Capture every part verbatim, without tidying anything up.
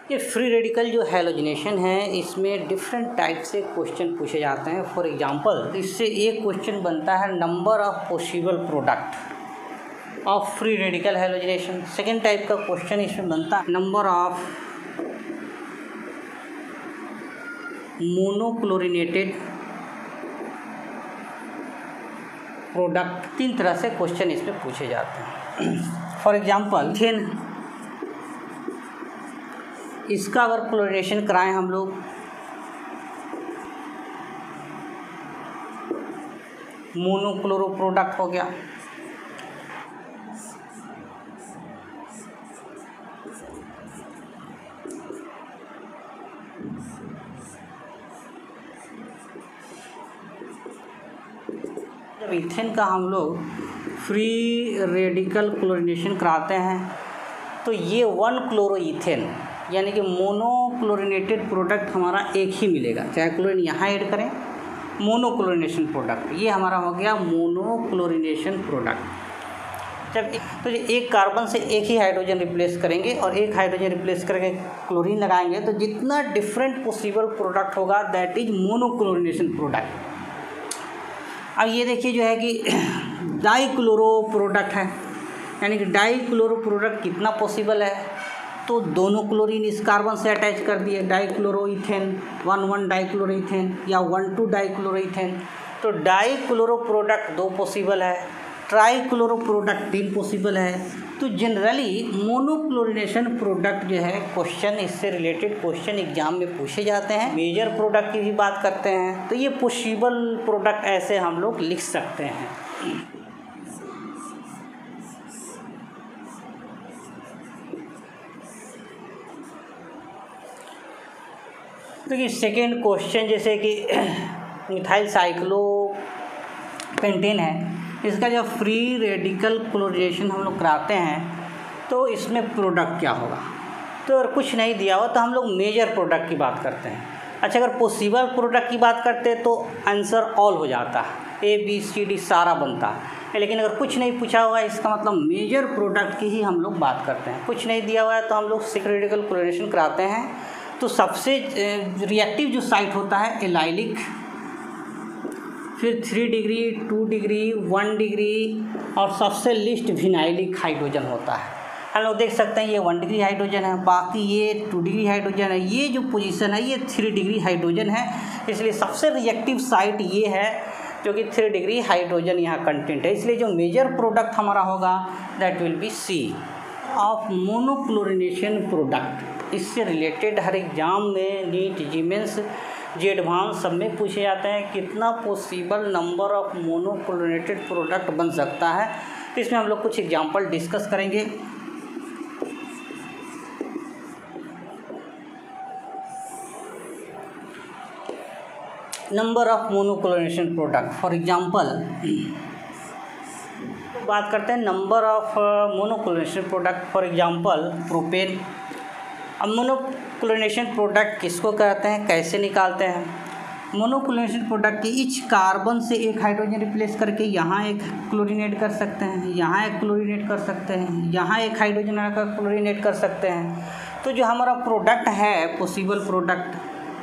ये free radical जो halogenation है इसमें डिफरेंट टाइप से क्वेश्चन पूछे जाते हैं। फॉर एग्जांपल इससे एक क्वेश्चन बनता है number of possible product of free radical halogenation. Second type का क्वेश्चन इसमें बनता है नंबर ऑफ मोनोक्लोरिनेटेड प्रोडक्ट। तीन तरह से क्वेश्चन इसमें पूछे जाते हैं। फॉर एग्जांपल मीथेन, इसका अगर क्लोरीनेशन कराएं हम लोग मोनोक्लोरो प्रोडक्ट हो गया। जब ईथेन का हम लोग फ्री रेडिकल क्लोरीनेशन कराते हैं तो ये वन क्लोरो ईथेन यानी कि मोनोक्लोरिनेटेड प्रोडक्ट हमारा एक ही मिलेगा, चाहे क्लोरीन यहाँ ऐड करें। मोनोक्लोरिनेशन प्रोडक्ट ये हमारा हो गया मोनोक्लोरिनेशन प्रोडक्ट। जब तो एक कार्बन से एक ही हाइड्रोजन रिप्लेस करेंगे और एक हाइड्रोजन रिप्लेस करके क्लोरीन लगाएंगे तो जितना डिफरेंट पॉसिबल प्रोडक्ट होगा दैट इज मोनोक्लोरिनेशन प्रोडक्ट। अब ये देखिए जो है कि डाईक्लोरो प्रोडक्ट है, यानी कि डाईक्लोरो प्रोडक्ट कितना पॉसिबल है, तो दोनों क्लोरीन इस कार्बन से अटैच कर दिए, डाईक्लोरोइथेन, वन वन डाईक्लोरोइथेन या वन टू डाईक्लोरोइथेन। तो डाईक्लोरो प्रोडक्ट दो पॉसिबल है, ट्राईक्लोरो प्रोडक्ट तीन पॉसिबल है। तो जनरली मोनोक्लोरिनेशन प्रोडक्ट जो है क्वेश्चन इससे रिलेटेड क्वेश्चन एग्जाम में पूछे जाते हैं। मेजर प्रोडक्ट की भी बात करते हैं तो ये पॉसिबल प्रोडक्ट ऐसे हम लोग लिख सकते हैं। देखिए सेकेंड क्वेश्चन जैसे कि मिथाइल साइक्लोपेंटेन है, इसका जब फ्री रेडिकल क्लोरीनेशन हम लोग कराते हैं तो इसमें प्रोडक्ट क्या होगा। तो अगर कुछ नहीं दिया हो तो हम लोग मेजर प्रोडक्ट की बात करते हैं। अच्छा अगर पॉसिबल प्रोडक्ट की बात करते हैं तो आंसर ऑल हो जाता है, ए बी सी डी सारा बनता है। लेकिन अगर कुछ नहीं पूछा हुआ है इसका मतलब मेजर प्रोडक्ट की ही हम लोग बात करते हैं। कुछ नहीं दिया हुआ है तो हम लोग फ्री रेडिकल क्लोरीनेशन कराते हैं। तो सबसे रिएक्टिव जो साइट होता है एलाइलिक, फिर three degree, two degree, one degree और सबसे लिस्ट विनाइलिक हाइड्रोजन होता है। हम लोग देख सकते हैं ये वन डिग्री हाइड्रोजन है, बाकी ये टू डिग्री हाइड्रोजन है, ये जो पोजीशन है ये थ्री डिग्री हाइड्रोजन है। इसलिए सबसे रिएक्टिव साइट ये है जो कि थ्री डिग्री हाइड्रोजन यहाँ कंटेंट है। इसलिए जो मेजर प्रोडक्ट हमारा होगा that will be C of monochlorination product. इससे रिलेटेड हर एग्जाम में NEET, JEE mains, JEE advance सब में पूछे जाते हैं कितना possible number of monochlorinated product बन सकता है। तो इसमें हम लोग कुछ एग्जांपल डिस्कस करेंगे। Number of monochlorination product for example बात करते हैं number of monochlorination product. For example propane. अब मोनोक्लोरिनेशन प्रोडक्ट किसको कहते हैं, कैसे निकालते हैं। मोनोक्लोरिनेशन प्रोडक्ट की ईच कार्बन से एक हाइड्रोजन रिप्लेस करके यहाँ एक क्लोरीनेट कर सकते हैं, यहाँ एक क्लोरीनेट कर सकते हैं, यहाँ एक हाइड्रोजन आकर क्लोरीनेट कर सकते हैं। तो जो हमारा प्रोडक्ट है पॉसिबल प्रोडक्ट,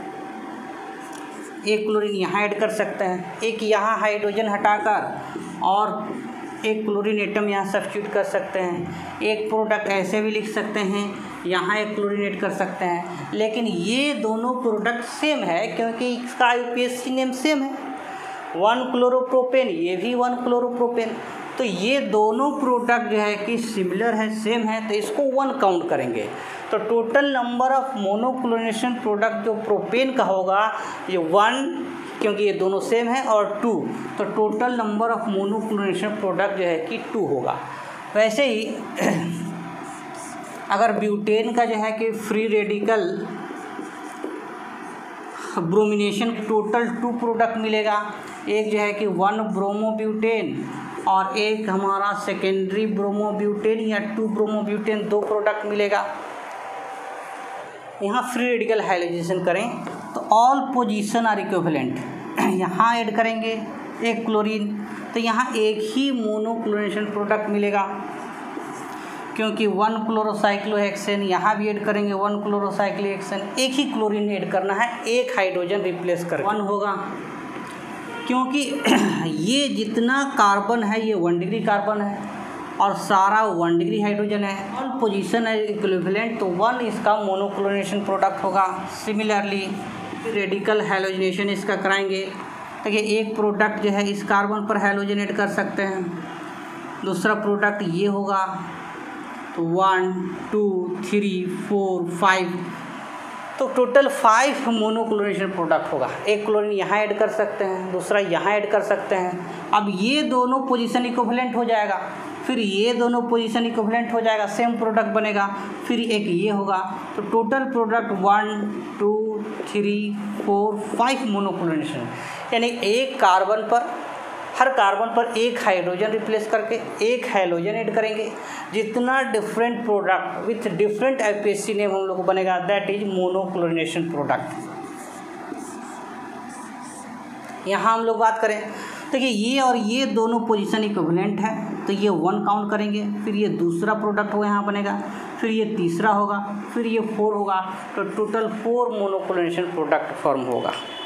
एक क्लोरीन यहाँ ऐड कर सकते हैं, एक यहाँ हाइड्रोजन हटाकर और एक क्लोरीन एटम यहाँ सब्स्टिट्यूट कर सकते हैं। एक प्रोडक्ट ऐसे भी लिख सकते हैं, यहाँ एक क्लोरीनेट कर सकते हैं। लेकिन ये दोनों प्रोडक्ट सेम है क्योंकि इसका I U P A C name same है, वन क्लोरोप्रोपेन, ये भी वन क्लोरोप्रोपेन। तो ये दोनों प्रोडक्ट जो है कि सिमिलर है, सेम है, तो इसको वन काउंट करेंगे। तो total number of monochlorination product जो प्रोपेन का होगा ये वन, क्योंकि ये दोनों सेम है, और टू, तो total number of monochlorination product जो है कि टू होगा। वैसे ही अगर ब्यूटेन का जो है कि free radical bromination total two product मिलेगा। एक जो है कि वन ब्रोमोब्यूटेन और एक हमारा सेकेंडरी ब्रोमोब्यूटेन या टू ब्रोमोब्यूटेन, दो प्रोडक्ट मिलेगा। यहाँ फ्री रेडिकल हाइलाइजेशन करें तो ऑल पोजीशन आर इक्विवेलेंट, यहाँ ऐड करेंगे एक क्लोरीन तो यहाँ एक ही मोनोक्लोरिनेशन प्रोडक्ट मिलेगा क्योंकि वन क्लोरोसाइक्लोहेक्सेन यहाँ भी ऐड करेंगे, वन क्लोरोसाइक्लोहेक्सेन, एक ही क्लोरीन ऐड करना है, एक हाइड्रोजन रिप्लेस कर वन होगा, क्योंकि ये जितना कार्बन है ये वन डिग्री कार्बन है और सारा वन डिग्री हाइड्रोजन है, वन पोजीशन है इक्विवेलेंट, तो वन इसका मोनोक्लोरिनेशन प्रोडक्ट होगा। सिमिलरली रेडिकल हैलोजनेशन इसका कराएंगे, देखिए एक प्रोडक्ट जो है इस कार्बन पर हैलोजनेट कर सकते हैं, दूसरा प्रोडक्ट ये होगा, तो one two three four five, तो टोटल फाइव मोनोक्लोरिनेशन प्रोडक्ट होगा। एक क्लोरीन यहाँ ऐड कर सकते हैं, दूसरा यहाँ ऐड कर सकते हैं। अब ये दोनों पोजीशन इक्विवेलेंट हो जाएगा, फिर ये दोनों पोजीशन इक्विवेलेंट हो जाएगा, सेम प्रोडक्ट बनेगा, फिर एक ये होगा, तो total product one two three four five monochlorination, यानी एक कार्बन पर, हर कार्बन पर एक हाइड्रोजन रिप्लेस करके एक हैलोजन ऐड करेंगे, जितना different product with different IUPAC name हम लोग को बनेगा, दैट इज मोनोक्लोरिनेशन प्रोडक्ट। यहाँ हम लोग बात करें, देखिए ये और ये दोनों पोजीशन इक्विवेलेंट है, तो ये वन काउंट करेंगे, फिर ये दूसरा प्रोडक्ट हो यहाँ बनेगा, फिर ये तीसरा होगा, फिर ये फोर होगा, तो total four monochlorination product form होगा।